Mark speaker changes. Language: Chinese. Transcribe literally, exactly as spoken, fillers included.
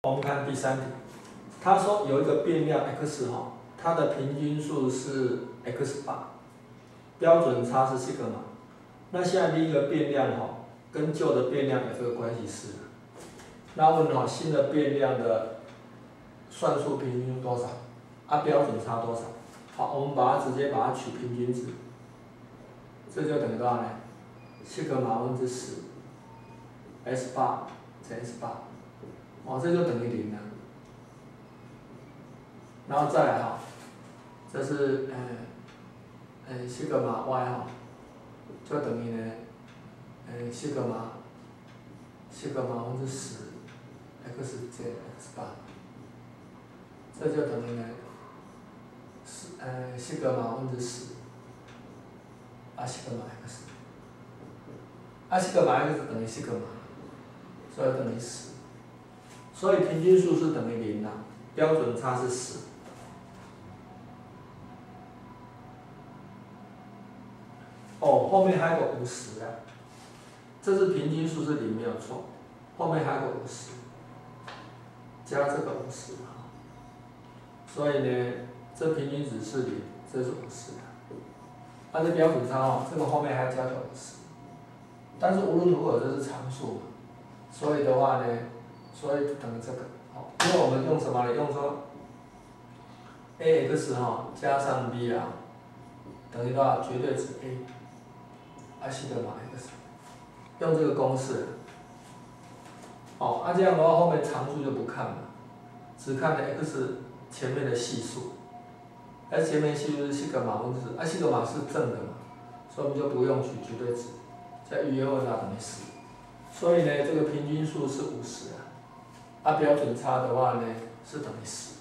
Speaker 1: 我们看第三题，他说有一个变量 x 哈，它的平均数是 x 八，标准差是西格玛。那现在第一个变量哈，跟旧的变量有这个关系式。那问哈，新的变量的算术平均数多少？啊，标准差多少？好，我们把它直接把它取平均值，这就等于多少呢？西格玛分之十 ，s 八乘 s 八。哦，这就等于零了。然后再来哈，这是呃呃西格玛 y 哈，就等于呢，呃西格玛西格玛分之十 x 减 x 八，这就等于呢，是呃西格玛分之十，啊西格玛 x， 啊西格玛 x 等于西格玛，所以等于十。所以平均数是等于零啦，标准差是十。哦，后面还有个五十啊，这是平均数是零没有错，后面还有个五十，加这个五十啊，所以呢，这平均值是零，这是五十的。按照标准差哦，这个后面还要加个五十，但是无论如何这是常数嘛，所以的话呢，所以等于这个。因为我们用什么呢？用说 ax 哈加上 b 啊，等于多少？绝对值 a， 啊西格玛 x， 用这个公式。哦，啊这样的话后面常数就不看了，只看的 x 前面的系数，而前面系数是西格玛分之，啊西格玛是正的嘛，所以我们就不用取绝对值，在余约问答等于十，所以呢这个平均数是五十啊。啊，标准差的话呢，是等于十。